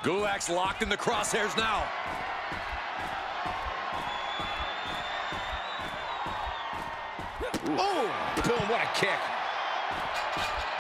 Gulak's locked in the crosshairs now. Oh, boom, what a kick.